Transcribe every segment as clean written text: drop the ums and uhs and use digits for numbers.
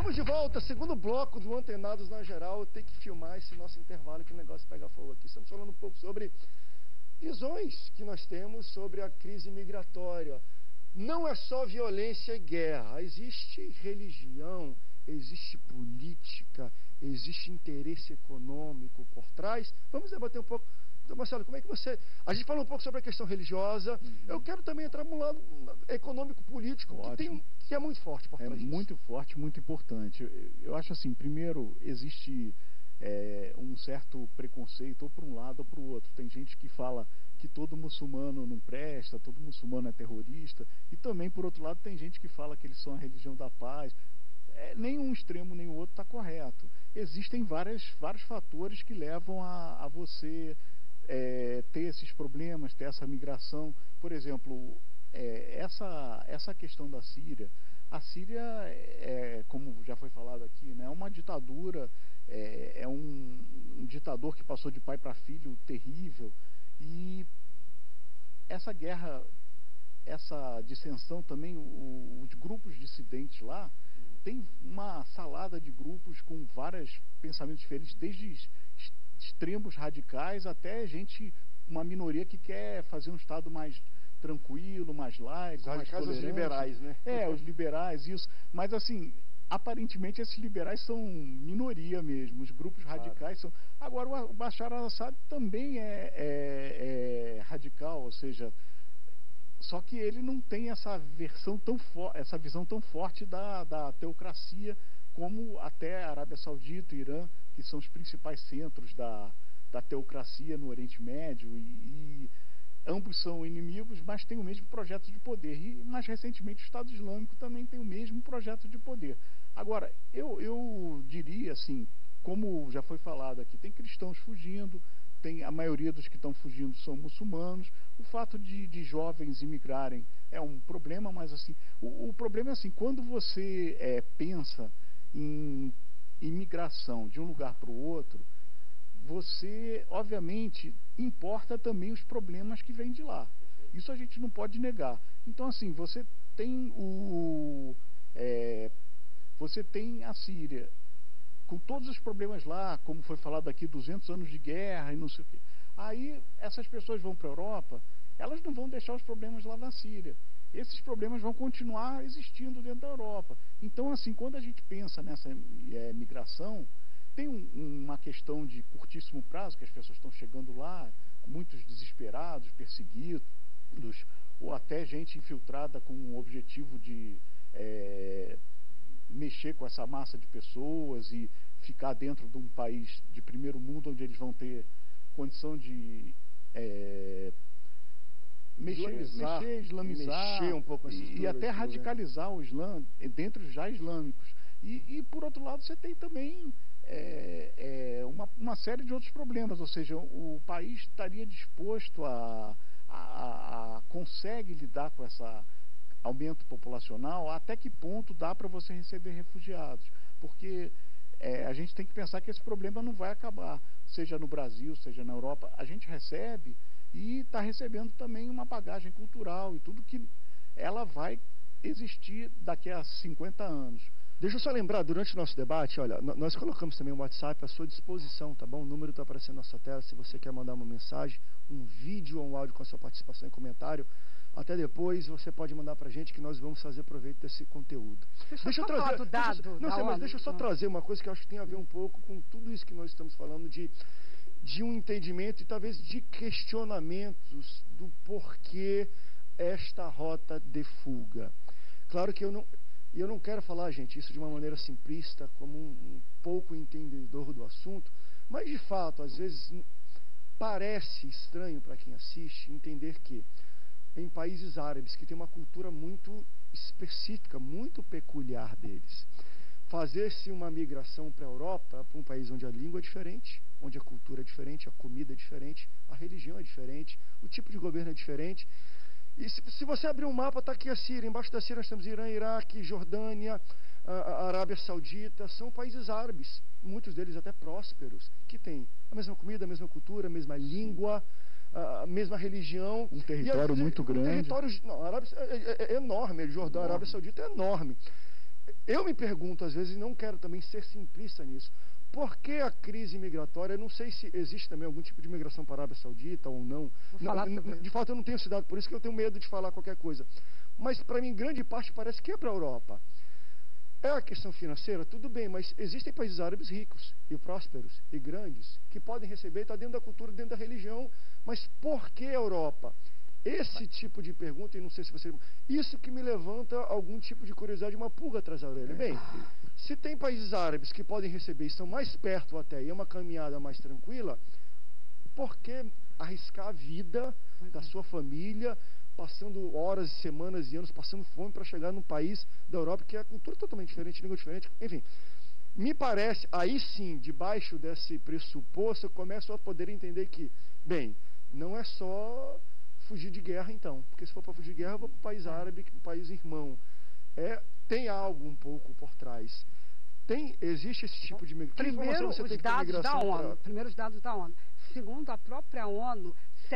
Estamos de volta, segundo bloco do Antenados na Geral. Eu tenho que filmar esse nosso intervalo que o negócio pega fogo aqui. Estamos falando um pouco sobre visões que nós temos sobre a crise migratória. Não é só violência e guerra, existe religião, existe política, existe interesse econômico por trás. Vamos debater um pouco. Então, Marcelo, como é que você... A gente falou um pouco sobre a questão religiosa. Eu quero também entrar no lado econômico-político, que é muito forte por trás disso. Muito forte, muito importante. Eu acho assim, primeiro, existe um certo preconceito ou para um lado ou para o outro. Tem gente que fala que todo muçulmano não presta, todo muçulmano é terrorista, e também, por outro lado, tem gente que fala que eles são a religião da paz. Nem um extremo nem o outro está correto. Existem vários fatores que levam a você ter esses problemas, ter essa migração. Por exemplo, essa questão da Síria. A Síria, como já foi falado aqui, né, é uma ditadura, é um ditador que passou de pai para filho terrível. E essa guerra, essa dissensão também, os grupos dissidentes lá, tem uma salada de grupos com vários pensamentos diferentes, desde extremos radicais até uma minoria que quer fazer um Estado mais tranquilo, mais laico, mais tolerante. Os liberais, né? Os liberais, isso. Mas assim, aparentemente esses liberais são minoria mesmo, os grupos radicais são... Agora, o Bashar al-Assad também é radical, ou seja... Só que ele não tem essa visão tão forte da teocracia como até a Arábia Saudita e Irã, que são os principais centros da teocracia no Oriente Médio, e ambos são inimigos, mas têm o mesmo projeto de poder. E mais recentemente o Estado Islâmico também tem o mesmo projeto de poder. Agora, eu diria assim, como já foi falado aqui, tem cristãos fugindo, a maioria dos que estão fugindo são muçulmanos. O fato de jovens imigrarem é um problema, mas assim, o problema é assim, quando você pensa em imigração de um lugar para o outro, você, obviamente, importa também os problemas que vêm de lá. Isso a gente não pode negar. Então, assim, você tem a Síria, com todos os problemas lá, como foi falado aqui, 200 anos de guerra e não sei o quê. Aí, essas pessoas vão para a Europa, elas não vão deixar os problemas lá na Síria. Esses problemas vão continuar existindo dentro da Europa. Então, assim, quando a gente pensa nessa migração, tem uma questão de curtíssimo prazo, que as pessoas estão chegando lá, muitos desesperados, perseguidos, ou até gente infiltrada com o objetivo de mexer com essa massa de pessoas e ficar dentro de um país de primeiro mundo, onde eles vão ter condição de islamizar mexer um pouco e até radicalizar o Islã dentro já islâmicos. E por outro lado, você tem também uma série de outros problemas, ou seja, o país estaria disposto consegue lidar com esse aumento populacional, até que ponto dá para você receber refugiados, porque a gente tem que pensar que esse problema não vai acabar, seja no Brasil, seja na Europa. A gente recebe e está recebendo também uma bagagem cultural e tudo que ela vai existir daqui a 50 anos. Deixa eu só lembrar, durante o nosso debate, olha, nós colocamos também o WhatsApp à sua disposição, tá bom? O número está aparecendo na sua tela, se você quer mandar uma mensagem, um vídeo ou um áudio com a sua participação e comentário, até depois você pode mandar pra gente que nós vamos fazer proveito desse conteúdo. Deixa eu trazer do dado. Deixa eu só trazer uma coisa que eu acho que tem a ver um pouco com tudo isso que nós estamos falando de um entendimento e talvez de questionamentos do porquê esta rota de fuga. Claro que eu não quero falar, gente, isso de uma maneira simplista, como um pouco entendedor do assunto, mas de fato, às vezes parece estranho para quem assiste entender que em países árabes, que tem uma cultura muito específica, muito peculiar deles, fazer-se uma migração para a Europa, para um país onde a língua é diferente, onde a cultura é diferente, a comida é diferente, a religião é diferente, o tipo de governo é diferente. E se você abrir um mapa, está aqui a Síria, embaixo da Síria nós temos Irã, Iraque, Jordânia, a Arábia Saudita, são países árabes, muitos deles até prósperos, que têm a mesma comida, a mesma cultura, a mesma língua, a mesma religião. Um território muito grande. A Arábia é enorme, a Arábia Saudita é enorme. eu me pergunto, às vezes, e não quero também ser simplista nisso, por que a crise migratória? Eu não sei se existe também algum tipo de migração para a Arábia Saudita ou não. De fato, eu não tenho cidade, por isso que eu tenho medo de falar qualquer coisa. Mas, para mim, grande parte parece que é para a Europa. É a questão financeira? Tudo bem, mas existem países árabes ricos e prósperos e grandes que podem receber, está dentro da cultura, dentro da religião. Mas por que a Europa? Esse tipo de pergunta, e não sei se você... Isso que me levanta algum tipo de curiosidade, uma pulga atrás da orelha. Bem, se tem países árabes que podem receber e estão mais perto até, e é uma caminhada mais tranquila, por que arriscar a vida da sua família, passando horas, semanas e anos, passando fome para chegar num país da Europa que é a cultura totalmente diferente, língua diferente, enfim. Me parece, aí sim, debaixo desse pressuposto, eu começo a poder entender que, bem, não é só fugir de guerra então, porque se for para fugir de guerra, eu vou para o país árabe, para o país irmão. Tem algo um pouco por trás. Existe esse tipo de migração? Primeiro, os dados da ONU. Primeiros dados da ONU. Segundo a própria ONU,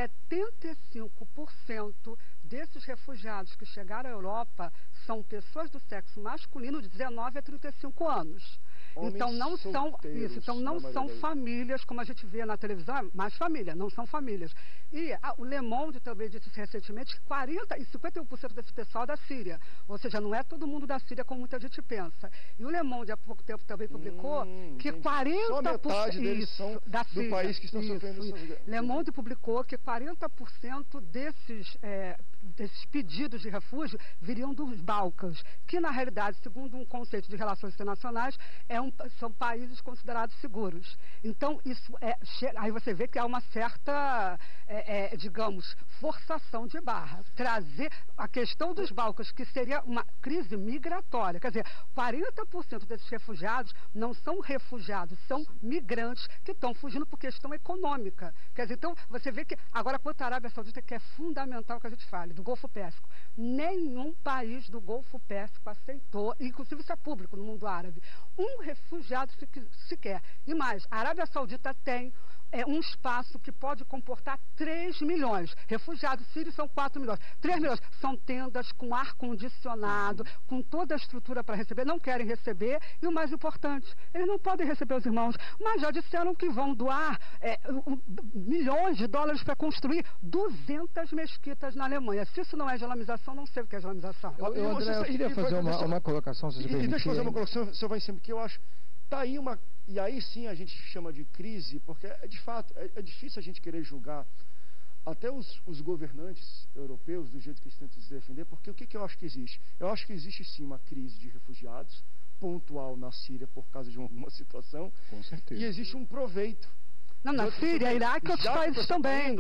75% desses refugiados que chegaram à Europa são pessoas do sexo masculino de 19 a 35 anos. Então não são isso, então não são famílias, como a gente vê na televisão, mas família, não são famílias. E o Le Monde também disse recentemente que 40% e 51% desse pessoal é da Síria. Ou seja, não é todo mundo da Síria como muita gente pensa. E o Le Monde há pouco tempo também publicou que 40% só metade deles são da Síria, do país que estão sofrendo isso. Le Monde publicou que 40% desses pedidos de refúgio viriam dos Balcãs, que na realidade, segundo um conceito de relações internacionais, são países considerados seguros. Então, isso aí você vê que há uma certa, digamos, forçação de barra. Trazer a questão dos Balcãs, que seria uma crise migratória. Quer dizer, 40% desses refugiados não são refugiados, são migrantes que estão fugindo por questão econômica. Quer dizer, então, você vê que, agora, quanto à Arábia Saudita, que é fundamental que a gente fale, do Golfo Pérsico, nenhum país do Golfo Pérsico aceitou, inclusive isso é público no mundo árabe, um refugiado sequer. E mais, a Arábia Saudita tem um espaço que pode comportar 3 milhões. Refugiados sírios são 4 milhões. 3 milhões são tendas com ar-condicionado, com toda a estrutura para receber, não querem receber, e o mais importante, eles não podem receber os irmãos, mas já disseram que vão doar milhões de dólares para construir 200 mesquitas na Alemanha. Se isso não é islamização, não sei o que é islamização. Eu queria fazer uma colocação, se você permitir. Deixa eu fazer uma colocação, senhor vai sempre, que eu acho... Está aí uma... E aí sim a gente chama de crise, porque de fato é difícil a gente querer julgar até os governantes europeus do jeito que eles tentam se defender, porque o que eu acho que existe? Eu acho que existe sim uma crise de refugiados, pontual na Síria por causa de alguma situação. Com certeza. E existe um proveito. Não, na Síria, Iraque e outros países também.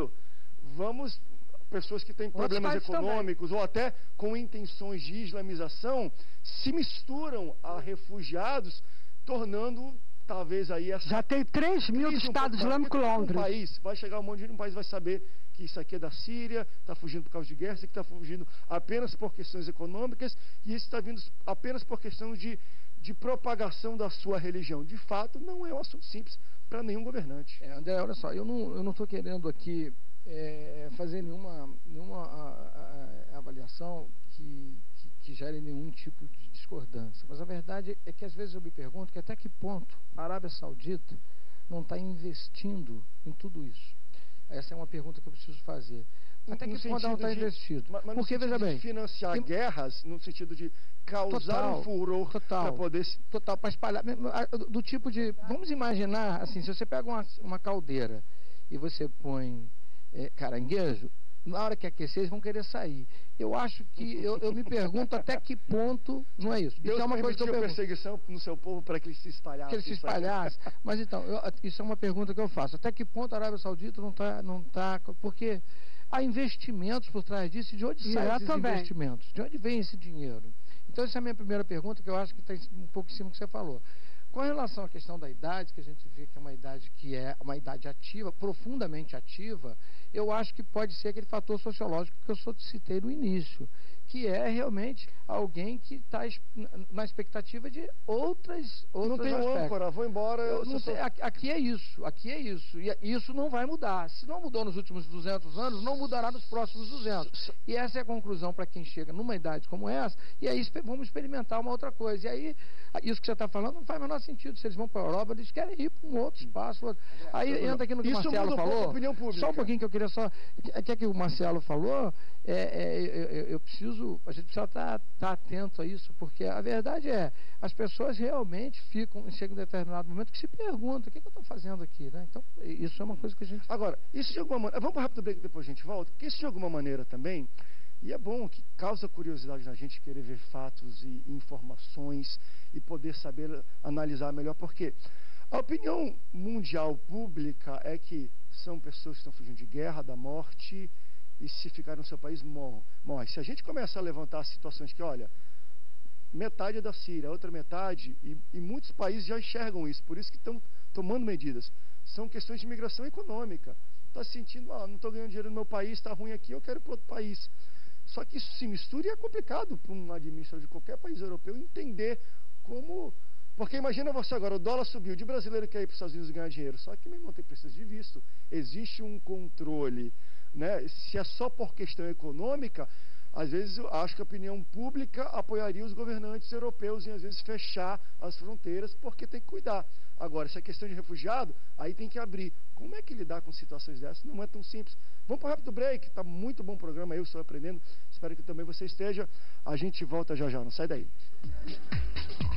Pessoas que têm problemas econômicos ou até com intenções de islamização se misturam a refugiados, tornando talvez aí essa... Já tem 3 mil do Estado Islâmico Londres. Vai chegar um monte de um país vai saber que isso aqui é da Síria, está fugindo por causa de guerra, isso aqui está fugindo apenas por questões econômicas, e isso está vindo apenas por questão de propagação da sua religião. De fato, não é um assunto simples para nenhum governante. André, olha só, eu não estou querendo aqui fazer nenhuma avaliação que gere nenhum tipo de discordância. Mas a verdade é que às vezes eu me pergunto que até que ponto a Arábia Saudita não está investindo em tudo isso. Essa é uma pergunta que eu preciso fazer. Até que ponto ela não está investindo? Porque, veja bem, financiar guerras, no sentido de causar um furor para poder... Total, para espalhar... Do tipo de... Vamos imaginar, assim, se você pega uma caldeira e você põe caranguejo, na hora que aquecer, eles vão querer sair. Eu acho que, eu me pergunto até que ponto, não é isso. Deus isso é uma coisa que eu pergunto. Perseguição no seu povo para que ele se espalhasse. Que ele se espalhasse. Mas então, isso é uma pergunta que eu faço. Até que ponto a Arábia Saudita não tá, porque há investimentos por trás disso, e de onde saem esses investimentos? De onde vem esse dinheiro? Então, essa é a minha primeira pergunta, que eu acho que está um pouco em cima do que você falou. Com relação à questão da idade, que a gente vê que é uma idade ativa, profundamente ativa, eu acho que pode ser aquele fator sociológico que eu citei no início, que é realmente alguém que está na expectativa de outras Não tem aspectos. âncora, vou embora. Aqui é isso. E isso não vai mudar. Se não mudou nos últimos 200 anos, não mudará nos próximos 200. E essa é a conclusão para quem chega numa idade como essa, e aí vamos experimentar uma outra coisa. E aí, isso que você está falando não faz o menor sentido. Se eles vão para a Europa, eles querem ir para um outro espaço. Aí entra aqui no que o Marcelo falou. Só um pouquinho que eu queria só... que o Marcelo falou, a gente precisa estar atento a isso, porque a verdade é, as pessoas realmente chegam em determinado momento que se perguntam, o que eu estou fazendo aqui, né? Então, isso é uma coisa que a gente... Agora, isso de alguma maneira... Vamos para um rápido break, depois a gente volta, porque isso de alguma maneira também, e é bom que causa curiosidade na gente querer ver fatos e informações e poder saber analisar melhor, porque a opinião mundial pública é que são pessoas que estão fugindo de guerra, da morte, e se ficar no seu país, morre. Se a gente começar a levantar situações que, olha, metade é da Síria, a outra metade, e muitos países já enxergam isso, por isso que estão tomando medidas. São questões de migração econômica. Está se sentindo, não estou ganhando dinheiro no meu país, está ruim aqui, eu quero ir para outro país. Só que isso se mistura e é complicado para um administrador de qualquer país europeu entender como... Porque imagina você agora, o dólar subiu, de brasileiro que quer ir para os Estados Unidos ganhar dinheiro. Só que, meu irmão, tem precisa de visto. Existe um controle, né? Se é só por questão econômica, às vezes eu acho que a opinião pública apoiaria os governantes europeus em, às vezes, fechar as fronteiras, porque tem que cuidar. Agora, se é questão de refugiado, aí tem que abrir. Como é que lidar com situações dessas? Não é tão simples. Vamos para um rápido break, está muito bom o programa, eu estou aprendendo, espero que também você esteja. A gente volta já já, não sai daí.